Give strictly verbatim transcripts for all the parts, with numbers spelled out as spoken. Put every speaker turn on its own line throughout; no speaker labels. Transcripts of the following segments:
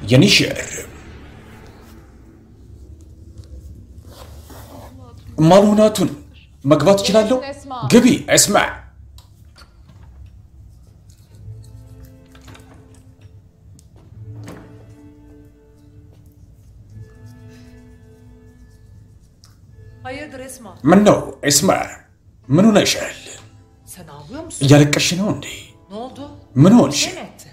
ينشر مالوناتون مقبات جلالو قبي اسمع
hayırdır Esma
منو اسمع منو نشعل
sen ağlıyor musun
يالك شنو دي
ne oldu
منو نشي
ne etti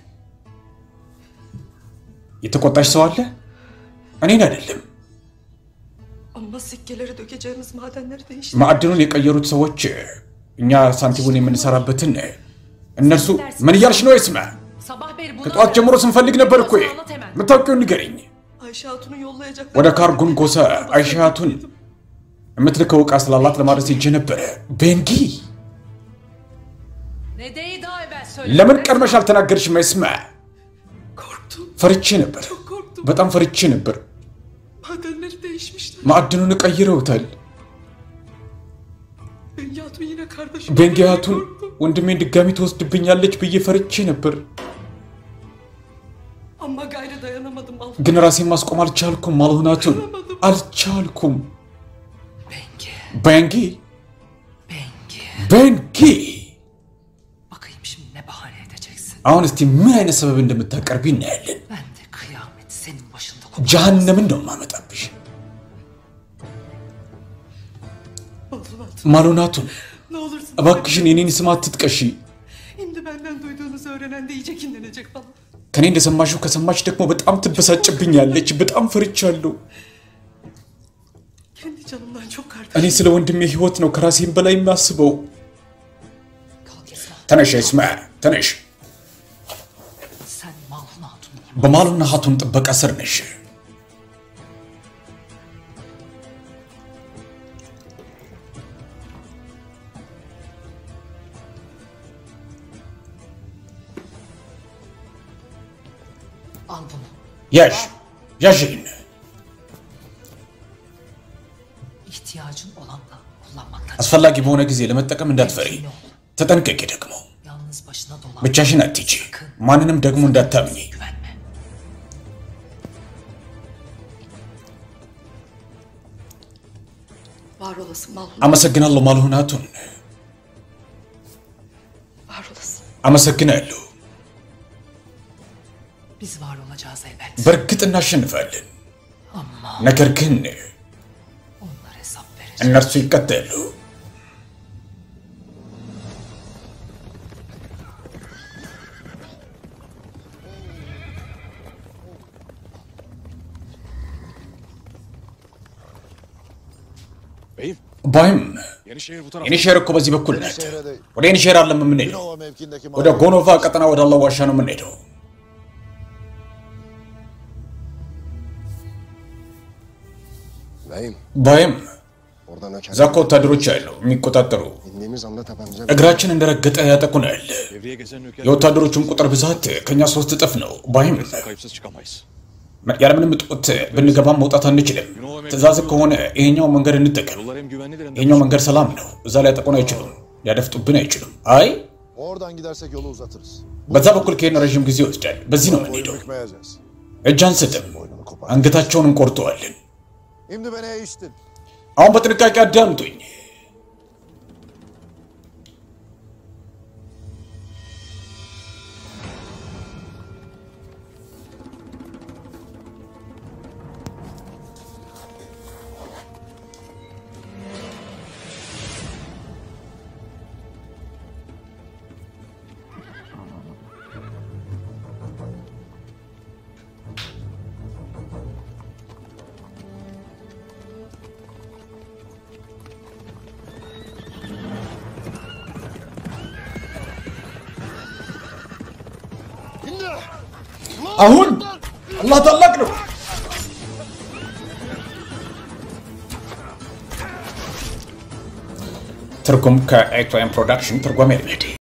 يتقطعش سؤال أنا نادلم
Ama sikkeleri dökeceğimiz madenleri değişti.
ማዕድኑን የቀየሩት ሰዎች እኛ ሳንቲሙን የምንሰራበትን እነርሱ ምን እያልሽ ነው اسمع
sabah beri bunu
ከጧት ጀምሮ ስንፈልግ ነበር እኮ የምታውቂውን ንገሪኝ
Ayşe Hatun'u yollayacaklar.
ወደ ካርጉን ጎሳ አይሻ ሃቱን የምትልከው ዕቃ ስላላት ለማድረስ ሄጄ ነበረ ቤንጊ
ne deyi daha evvel söyle
ለምን ቀድመሽ አልተናገርሽም اسمع
Korktum.
ፈርቼ ነበር
Çok korktum.
በጣም ፈርቼ ነበር
Madenleri değişmişler.
ማዕድኑን ቀይረውታል
Bengi Hatun yine kardeşim.
ቤንጊ ሃቱን ወንድሜን ድጋሚ ትወስድብኛለች ብዬ ፈርቼ ነበር
Ama gayrı dayanamadım.
ግን ራሴን ማስቆም አልቻልኩም ማልሆናቱን አልቻልኩም
Bengi
ቤንጊ
Bengi
ቤንጊ
bakayım şimdi ne bahane edeceksin
አሁን እስቲ ምን አይነት ሰበብ እንደምታቀርቢ እናያለን
ben de kıyameti senin başında
ጀሃነምን ነው ማመጣብሽ
Balon Hatun.
ማልሆናቱን
Ne olursun.
እባክሽን የኔን ስም አትጥቀሺ
Şimdi benden duyduğunuzu öğrenen de iyice kinlenecek falan.
ከኔ እንደሰማሽው ከሰማች ደግሞ በጣም ትበሳጭብኛለች በጣም ፈርቻለሁ
Kendi canımdan çok kardeşim.
እኔ ስለ ወንድሜ ህይወት ነው ከራሴም በላይ የማስበው
kalk Esma
ተነሽ اسمع ተነሽ
sen Malhun Hatun'un
በማሉና ሃቱን ጥበቃ ስር ነሽ
al bunu
ያዥ ያዥን
ihtiyacın olanla kullanmaktan
አስፈላጊ በሆነ ጊዜ ለመጠቀም እንዳትፈሪ ተጠንቀቂ ደግሞ
yalnız başına dolan
ብቻሽን አትሂጂ ማንንም ደግሞ እንዳታምኚ
güvenme
Var olasın Malhun.
አመሰግናለሁ ማልሆን ሃቱን
Var olasın.
አመሰግናለሁ
biz var olacağız elbet
በእርግጥ እናሸንፋለን
ama
ነገር ግን
onlar hesap verecek
እነርሱ ይቀጣሉ
Beyim,
ባይም
Yenişehir bu tarafta.
የኒሼር እኮ በዚህ በኩል ናት ወደ ኒሼር አለም የምንሄደው
Binova mevkindeki
ወደ ጎኖቫ ቀጠና ወዳለው ዋሻ ነው የምንሄደው
Beyim,
ባይም
oradan öken.
እዛ እኮ ወታደሮች አሉ የሚቆጣጠሩ
İndiğimiz anda tepemize
እግራችን እንደረገጠ ያጠቁናል
Devreye gezen nöker
የወታደሮቹም ቁጥር ብዛት ከኛ ሶስት እጥፍ ነው ባይም
kayıpsız çıkamayız.
ያለምንም እጦት ብንገባም መውጣት አንችልም ትእዛዝ ከሆነ ይሄኛው መንገድ እንጠቀም
Yollar hem güvenlidir hem de
ይሄኛው መንገድ ሰላም ነው እዛ ላይ ያጠቁን አይችሉም ሊያደፍጡብን አይችሉም አይ
oradan gidersek yolu uzatırız.
በዛ በኩል ከሄድን ረዥም ጊዜ ይወስዳል በዚህ ነው
Boyun
የምንሄደው
bükmeyeceğiz.
እጅ አንሰጥም
Boynunu kopar.
አንገታቸውን እንቆርጠዋለን
Şimdi beni eğiştin.
አሁን በጥንቃቄ አዳምጡኝ አሁን አላህ ታላቅ ነው ትርጉም ከኤክቶኤም ፕሮዳክሽን ትርጓሜ